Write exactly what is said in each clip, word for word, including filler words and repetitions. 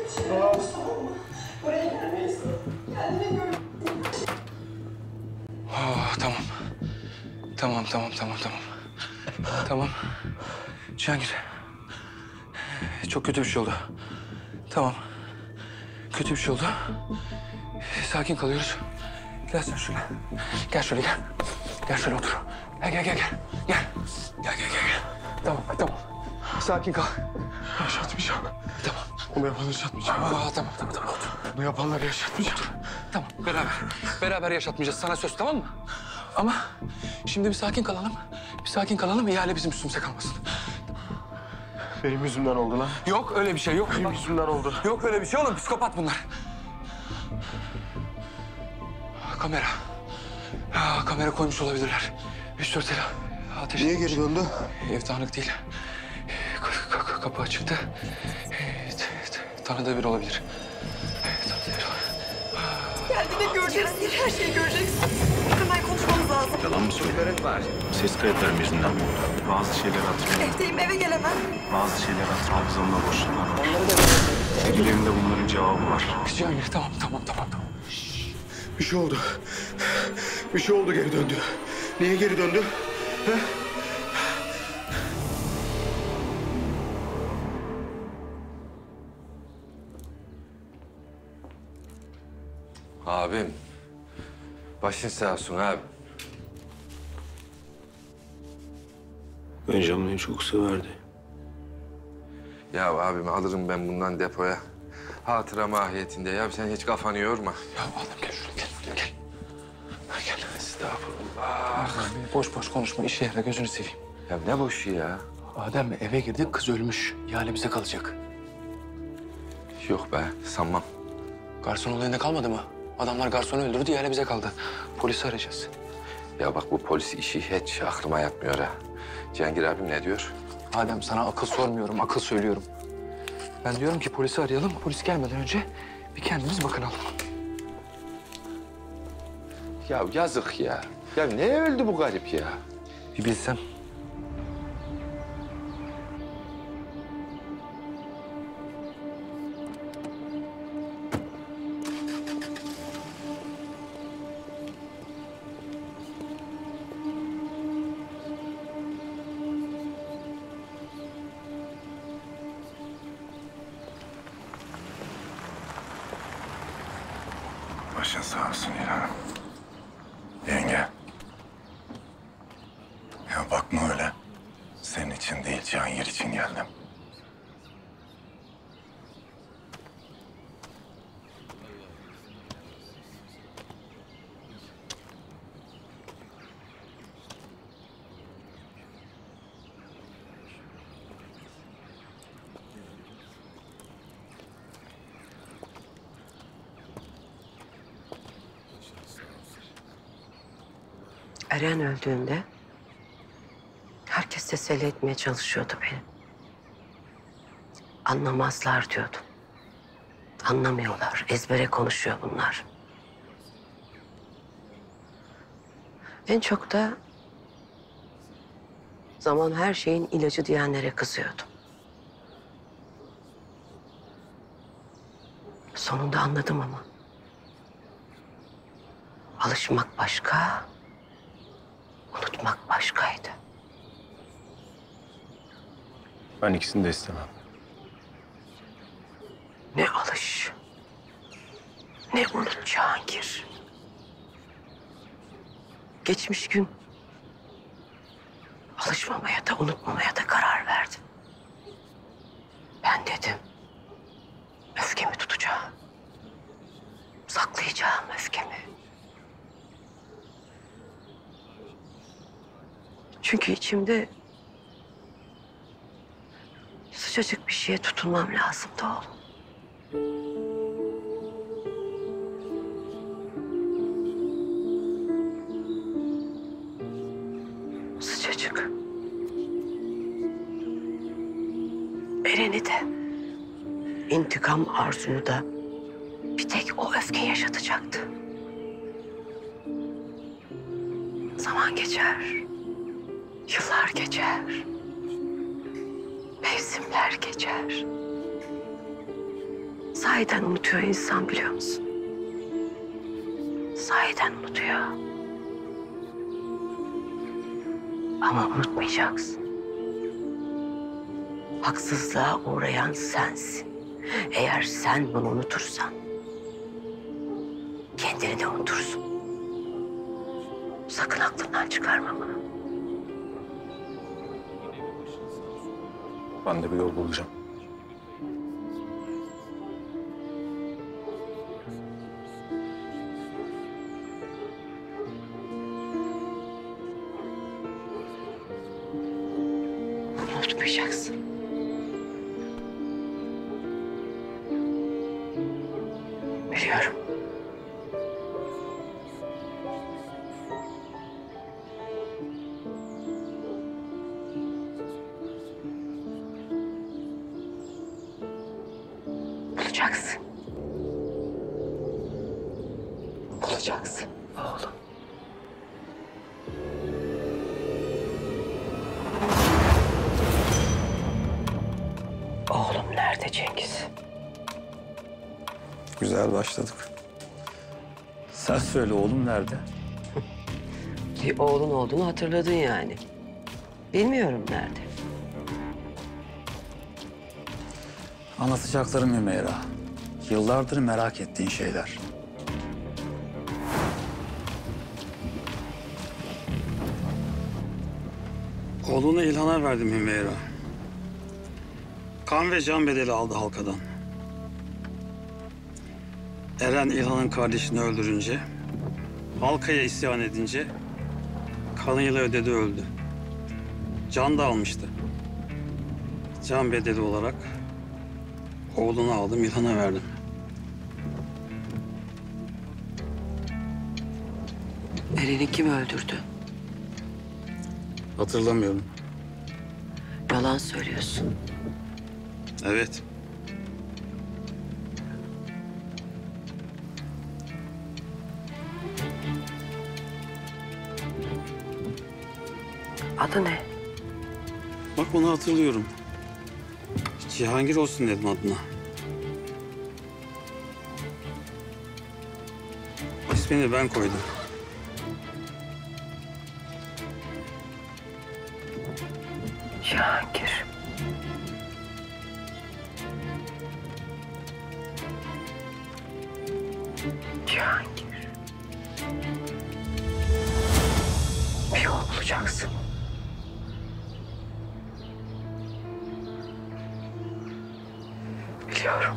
Oh, tamam. Tamam, tamam, tamam, tamam. Tamam. Cihangir. Çok kötü bir şey oldu. Tamam. Kötü bir şey oldu. Sakin kalıyoruz. Gel sen şöyle. Gel şöyle gel. Gel şöyle otur. Gel gel gel gel. Gel. Gel gel gel gel. Tamam tamam. Sakin kal. Yaşatmayacağım. Tamam. Onu yapanları yaşatmayacağım. Aa, tamam tamam tamam otur. Bunu yapanları yaşatmayacağım. Tamam beraber. Beraber yaşatmayacağız. Sana söz tamam mı? Ama şimdi bir sakin kalalım. Bir sakin kalalım. İhale bizim üstümüze kalmasın. Benim yüzümden oldu lan. Yok öyle bir şey yok. Benim yüzümden oldu. Yok öyle bir şey oğlum. Psikopat bunlar. Kamera. Ha, kamera koymuş olabilirler. Üç dört el ateş. Niye geri döndü? Ev dağınık değil. K- k- kapı açıktı. Evet, evet. Tanıdığı biri olabilir. Evet, tanıdığı biri olabilir. Geldiğinde göreceksin, her şeyi göreceksin. Hemen konuşmamız lazım. Yalan mı söylüyorsun? Var. Ses kayıtlarım yüzünden mi oldu? Bazı şeyleri hatırlıyorum. Evdeyim, eve gelemem. Bazı şeyler hafızamda boşluklar var. Birilerinde bunların cevabı var. Cihangir tamam tamam tamam tamam. Bir şey oldu. Bir şey oldu, geri döndü. Niye geri döndü? Ha? Abim, başın sağ olsun abi. Benjamin beni çok severdi. Ya abim alırım ben bundan depoya. Hatıra mahiyetinde ya sen hiç kafanı yorma. Ya adam gel şuraya gel. Gel. Ha, gel. Estağfurullah. Abi, boş boş konuşma. İşe yara gözünü seveyim. Ya ne boşu ya? Adem eve girdik kız ölmüş. İhale bize kalacak. Yok be sanmam. Garson olayında kalmadı mı? Adamlar garsonu öldürdü, ihale bize kaldı. Polisi arayacağız. Ya bak bu polis işi hiç aklıma yatmıyor ha. Cihangir abim ne diyor? Adem sana akıl sormuyorum, akıl söylüyorum. Ben diyorum ki polisi arayalım. Polis gelmeden önce bir kendimiz bakınalım. Ya yazık ya. Ya ne öldü bu garip ya? Bir bilsem. Başın sağ olsun İlhan'ım. Yenge. Ya bakma öyle. Senin için değil, Cihangir için geldim. Eren öldüğünde herkes teselli etmeye çalışıyordu beni. Anlamazlar diyordum. Anlamıyorlar, ezbere konuşuyor bunlar. En çok da zaman her şeyin ilacı diyenlere kızıyordum. Sonunda anladım ama. Alışmak başka, unutmak başkaydı. Ben ikisini de istemem. Ne alış, ne unut Cihangir. Geçmiş gün alışmamaya da unutmamaya da karar verdim. Ben dedim, öfkemi tutacağım. Saklayacağım öfkemi. Çünkü içimde sıcacık bir şeye tutunmam lazımdı oğlum. Sıcacık. Eren'i de, intikam arzumu da bir tek o öfke yaşatacaktı. Zaman geçer, yıllar geçer, mevsimler geçer. Sahiden unutuyor insan, biliyor musun? Sahiden unutuyor. Ama unutmayacaksın. Haksızlığa uğrayan sensin. Eğer sen bunu unutursan kendini de unutursun. Sakın aklından çıkarma bunu. Ben de bir yol bulacağım. Unutmayacaksın. Biliyorum. Bulacaksın. Bulacaksın oğlum. Oğlum nerede Cengiz? Güzel başladık. Sen söyle, oğlum nerede? Bir oğlun olduğunu hatırladın yani. Bilmiyorum nerede. Anlatacaklarım Hümeyra. Yıllardır merak ettiğin şeyler. Oğlunu İlhan'a verdim Hümeyra. Kan ve can bedeli aldı halkadan. Eren İlhan'ın kardeşini öldürünce, halkaya isyan edince kanıyla ödedi, öldü. Can da almıştı. Can bedeli olarak oğlunu aldım, İlhan'a verdim. Eren'i kim öldürdü? Hatırlamıyorum. Yalan söylüyorsun. Evet. Adı ne? Bak, onu hatırlıyorum. Cihangir olsun dedim adına. İsmini ben koydum. Cihangir. Cihangir. Bir yol bulacaksın. Biliyorum.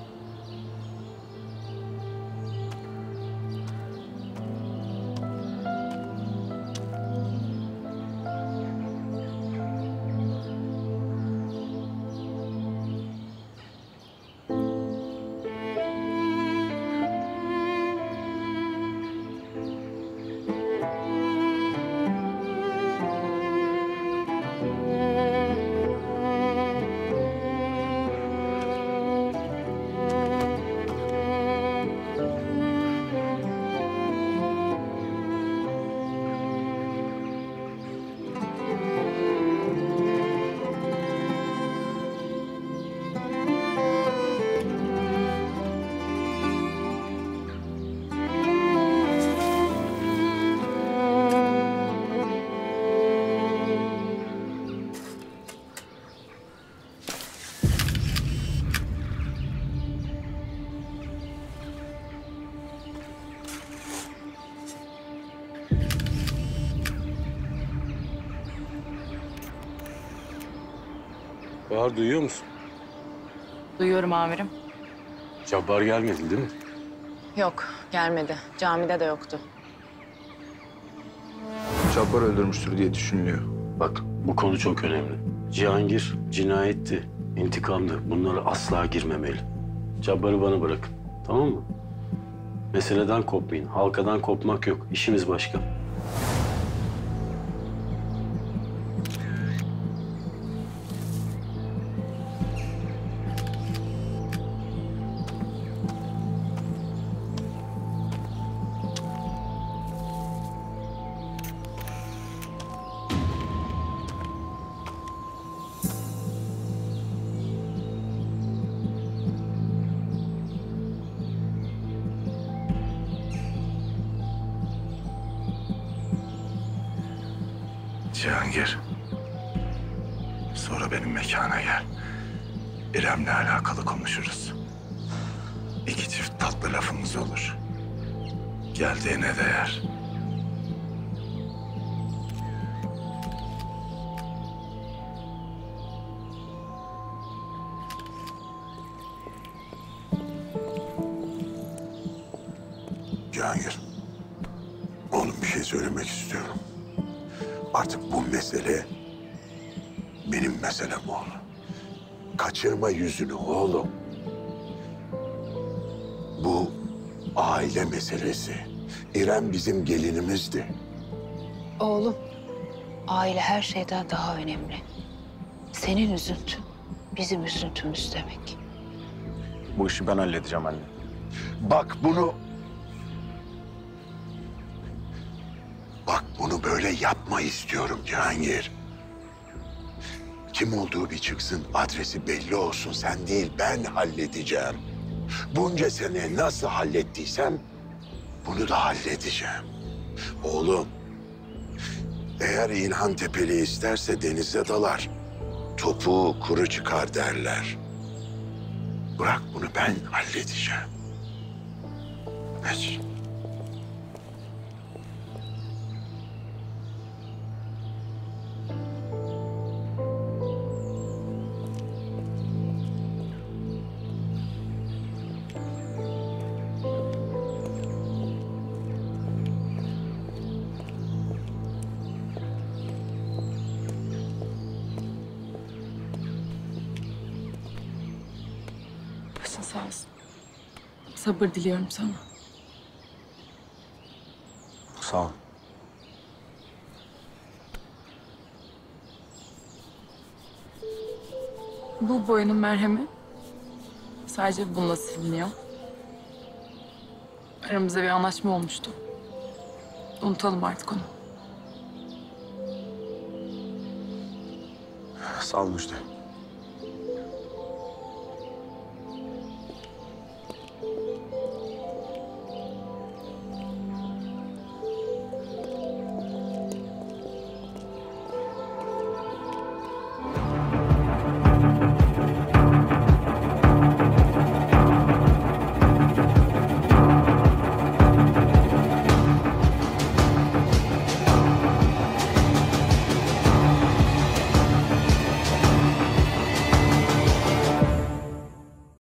Bahar, duyuyor musun? Duyuyorum amirim. Cabbar gelmedi değil mi? Yok, gelmedi. Camide de yoktu. Cabbar öldürmüştür diye düşünülüyor. Bak, bu konu çok önemli. Cihangir cinayetti, intikamdı. Bunlara asla girmemeli. Cabbar'ı bana bırakın, tamam mı? Meseleden kopmayın, halkadan kopmak yok. İşimiz başka. Cihangir. Sonra benim mekana gel. İrem'le alakalı konuşuruz. İki çift tatlı lafımız olur. Geldiğine değer. Cihangir, oğlum bir şey söylemek istiyorum. Artık bu mesele benim meselem oğlum. Kaçırma yüzünü oğlum. Bu aile meselesi. İrem bizim gelinimizdi. Oğlum, aile her şeyden daha önemli. Senin üzüntün bizim üzüntümüz demek. Bu işi ben halledeceğim anne. Bak bunu... Bak bunu böyle yapma istiyorum Cihangir. Kim olduğu bir çıksın, adresi belli olsun. Sen değil, ben halledeceğim. Bunca sene nasıl hallettiysem bunu da halledeceğim. Oğlum, eğer İlhan Tepeli isterse denize dalar. Topuğu kuru çıkar derler. Bırak bunu, ben halledeceğim. Geç. Başın sağ olsun. Sabır diliyorum sana. Sağ ol. Bu boyanın merhemi sadece bununla siliniyor. Aramızda bir anlaşma olmuştu. Unutalım artık onu. Sağ ol Müjde.